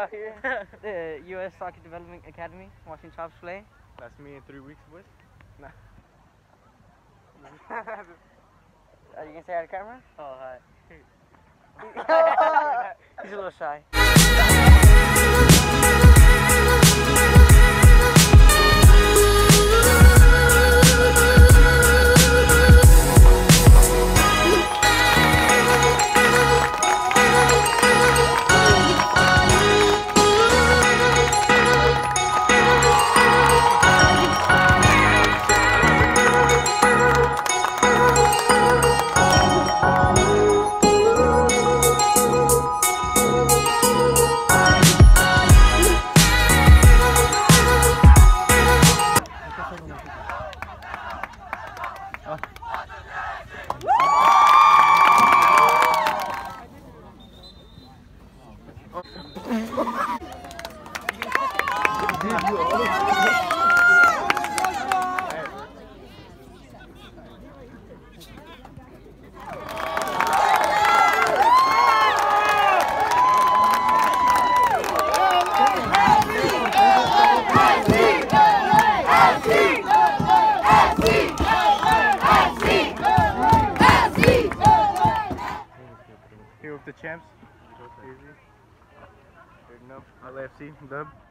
out here. The U.S. Soccer Development Academy, watching Chops play. That's me in 3 weeks, boys. Nah. Are you gonna say hi to camera? Oh, hi. He's a little shy. Here with the champs. Easy. There you go. LAFC, dub.